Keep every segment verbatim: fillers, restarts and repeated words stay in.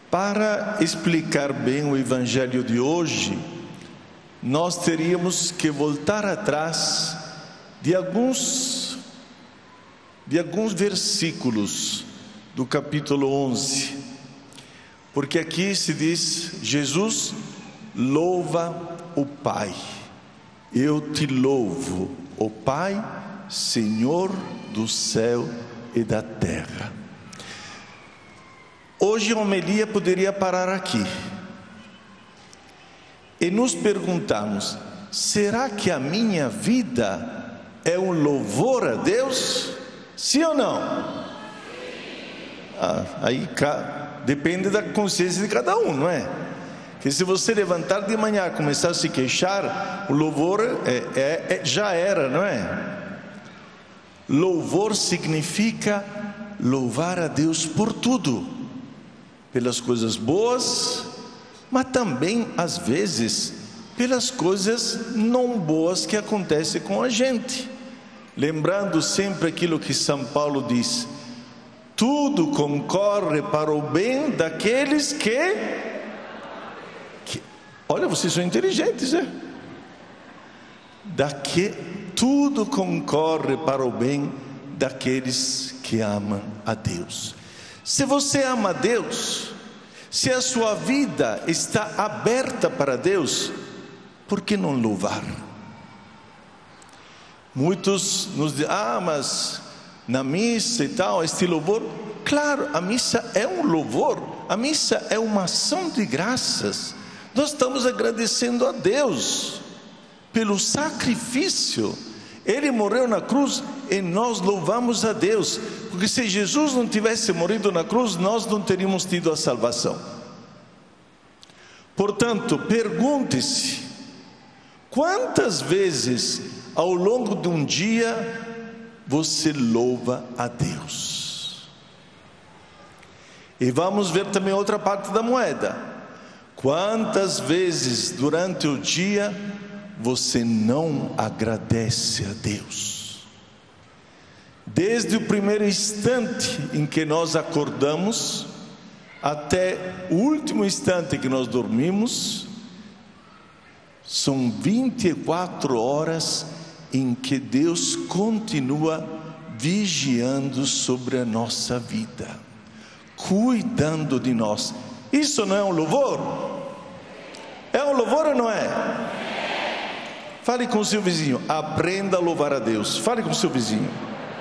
Para explicar bem o Evangelho de hoje, nós teríamos que voltar atrás de alguns, de alguns versículos do capítulo onze, porque aqui se diz: Jesus louva o Pai. Eu te louvo, ó Pai, Senhor do céu e da terra. Hoje a homilia poderia parar aqui e nos perguntarmos: será que a minha vida é um louvor a Deus? Sim ou não? Ah, aí depende da consciência de cada um, não é? Que se você levantar de manhã e começar a se queixar, o louvor é, é, é, já era, não é? Louvor significa louvar a Deus por tudo, pelas coisas boas, mas também às vezes pelas coisas não boas que acontecem com a gente. Lembrando sempre aquilo que São Paulo diz: tudo concorre para o bem daqueles que, que olha, vocês são inteligentes, é? Daqui, tudo concorre para o bem daqueles que amam a Deus. Se você ama a Deus, se a sua vida está aberta para Deus, por que não louvar? Muitos nos dizem: ah, mas na missa e tal, este louvor. Claro, a missa é um louvor, a missa é uma ação de graças. Nós estamos agradecendo a Deus pelo sacrifício. Ele morreu na cruz e nós louvamos a Deus, porque se Jesus não tivesse morrido na cruz, nós não teríamos tido a salvação. Portanto, pergunte-se: quantas vezes ao longo de um dia você louva a Deus? E vamos ver também outra parte da moeda: quantas vezes durante o dia você não agradece a Deus? Desde o primeiro instante em que nós acordamos até o último instante que nós dormimos, são vinte e quatro horas em que Deus continua vigiando sobre a nossa vida, cuidando de nós. Isso não é um louvor? É um louvor ou não é? Fale com o seu vizinho: aprenda a louvar a Deus. Fale com o seu vizinho.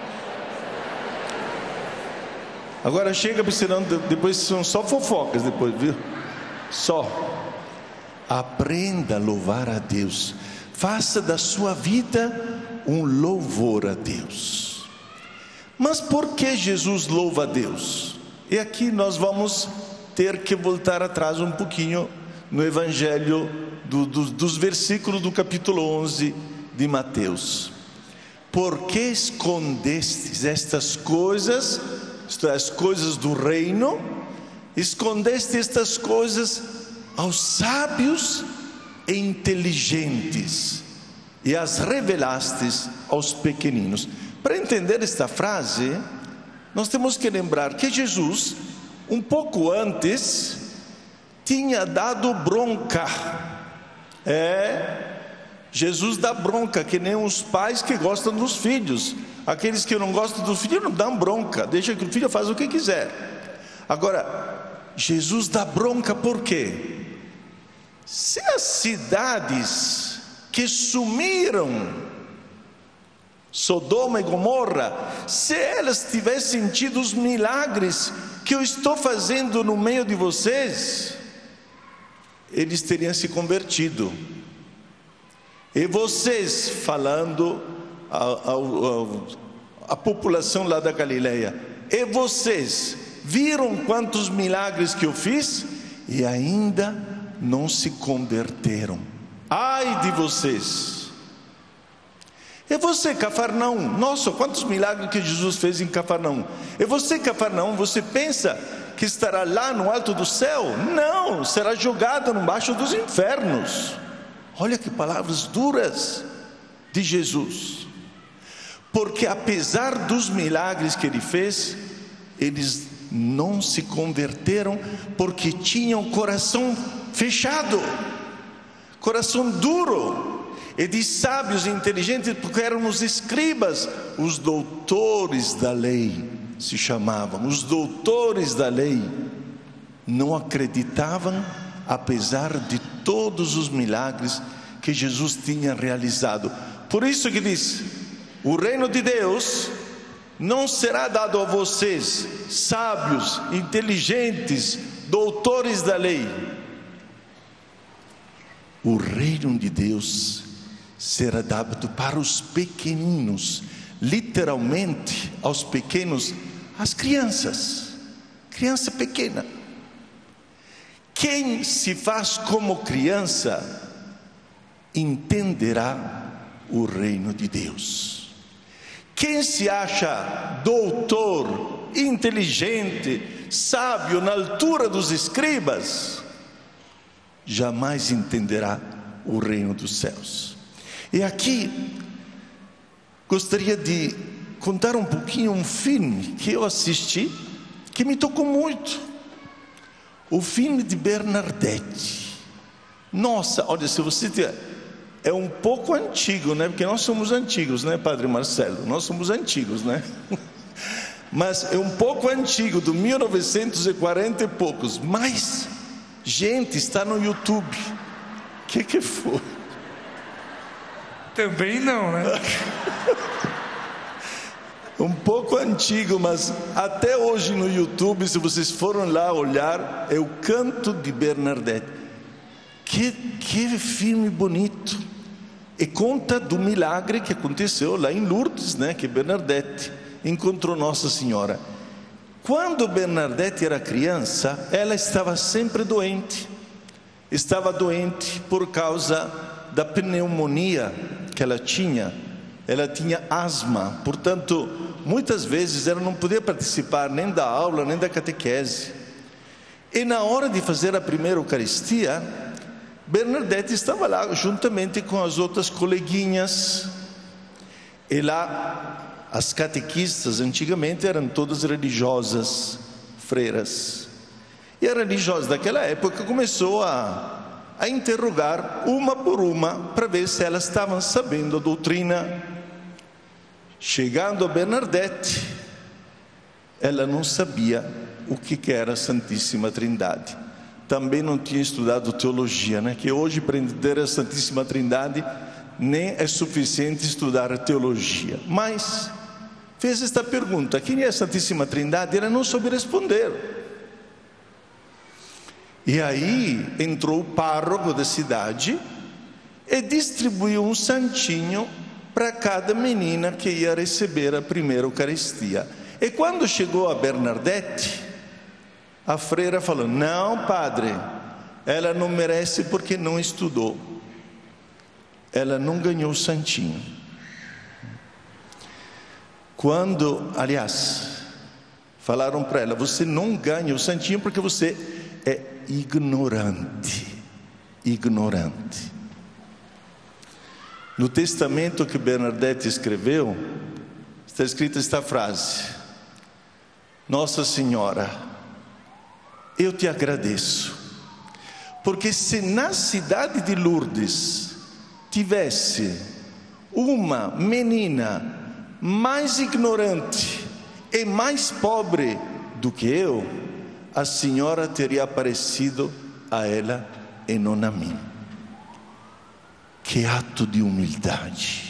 Agora chega, porque senão depois são só fofocas depois, viu? Só. Aprenda a louvar a Deus. Faça da sua vida um louvor a Deus. Mas por que Jesus louva a Deus? E aqui nós vamos ter que voltar atrás um pouquinho no Evangelho do, do, dos versículos do capítulo onze de Mateus. Por que escondestes estas coisas, as coisas do reino, escondeste estas coisas aos sábios e inteligentes e as revelastes aos pequeninos? Para entender esta frase, nós temos que lembrar que Jesus, um pouco antes, tinha dado bronca. É, Jesus dá bronca, que nem os pais que gostam dos filhos. Aqueles que não gostam dos filhos não dão bronca, deixa que o filho faça o que quiser. Agora, Jesus dá bronca por quê? Se as cidades que sumiram, Sodoma e Gomorra, se elas tivessem tido os milagres que eu estou fazendo no meio de vocês, eles teriam se convertido. E vocês, falando a população lá da Galileia, e vocês viram quantos milagres que eu fiz e ainda não se converteram. Ai de vocês! E você, Cafarnaum, nossa, quantos milagres que Jesus fez em Cafarnaum. E você, Cafarnaum, você pensa que estará lá no alto do céu? Não, será jogado embaixo dos infernos. Olha que palavras duras de Jesus. Porque apesar dos milagres que ele fez, eles não se converteram porque tinham coração fechado, coração duro. E de sábios e inteligentes, porque eram os escribas, os doutores da lei se chamavam, os doutores da lei. Não acreditavam, apesar de todos os milagres que Jesus tinha realizado. Por isso que diz: o reino de Deus não será dado a vocês, sábios, inteligentes, doutores da lei. O reino de Deus será dado para os pequeninos, literalmente aos pequenos, as crianças, criança pequena. Quem se faz como criança entenderá o reino de Deus. Quem se acha doutor, inteligente, sábio, na altura dos escribas, jamais entenderá o reino dos céus. E aqui gostaria de contar um pouquinho um filme que eu assisti, que me tocou muito. O filme de Bernadette. Nossa, olha, se você tiver, é um pouco antigo, né? Porque nós somos antigos, né, Padre Marcelo? Nós somos antigos, né? Mas é um pouco antigo, do mil novecentos e quarenta e poucos. Mas, gente, está no YouTube. O que que foi? Também não, né? Um pouco antigo, mas até hoje no YouTube, se vocês foram lá olhar, é o Canto de Bernadette. Que, que filme bonito! E conta do milagre que aconteceu lá em Lourdes, né? Que Bernadette encontrou Nossa Senhora. Quando Bernadette era criança, ela estava sempre doente. Estava doente por causa da pneumonia que ela tinha. Ela tinha asma, portanto, muitas vezes ela não podia participar nem da aula, nem da catequese. E na hora de fazer a primeira Eucaristia, Bernadette estava lá juntamente com as outras coleguinhas. E lá, as catequistas antigamente eram todas religiosas, freiras. E a religiosa daquela época começou a, a interrogar uma por uma para ver se elas estavam sabendo a doutrina. Chegando a Bernadette, ela não sabia o que era a Santíssima Trindade. Também não tinha estudado teologia, né? Que hoje, para entender a Santíssima Trindade, nem é suficiente estudar a teologia. Mas fez esta pergunta: quem é a Santíssima Trindade? Ela não soube responder. E aí entrou o pároco da cidade e distribuiu um santinho para cada menina que ia receber a primeira Eucaristia. E quando chegou a Bernadette, a freira falou: não, padre, ela não merece porque não estudou. Ela não ganhou o santinho. Quando, aliás, falaram para ela: você não ganha o santinho porque você é ignorante. Ignorante. No testamento que Bernadette escreveu, está escrita esta frase: Nossa Senhora, eu te agradeço, porque se na cidade de Lourdes tivesse uma menina mais ignorante e mais pobre do que eu, a senhora teria aparecido a ela e não a mim. Que ato de humildade,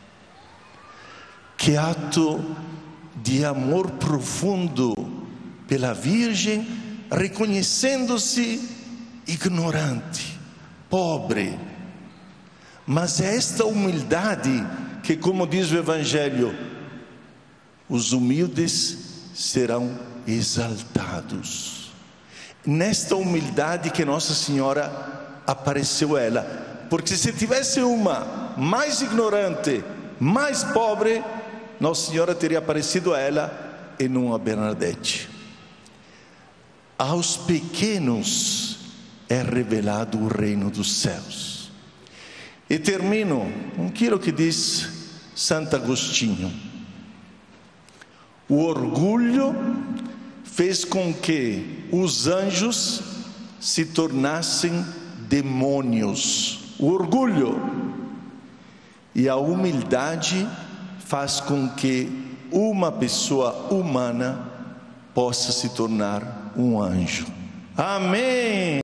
que ato de amor profundo pela Virgem, reconhecendo-se ignorante, pobre. Mas é esta humildade que, como diz o Evangelho, os humildes serão exaltados. Nesta humildade que Nossa Senhora apareceu ela. Porque se tivesse uma mais ignorante, mais pobre, Nossa Senhora teria aparecido a ela e não a Bernadette. Aos pequenos é revelado o reino dos céus. E termino com aquilo que diz Santo Agostinho: o orgulho fez com que os anjos se tornassem demônios. O orgulho e a humildade faz com que uma pessoa humana possa se tornar um anjo. Amém.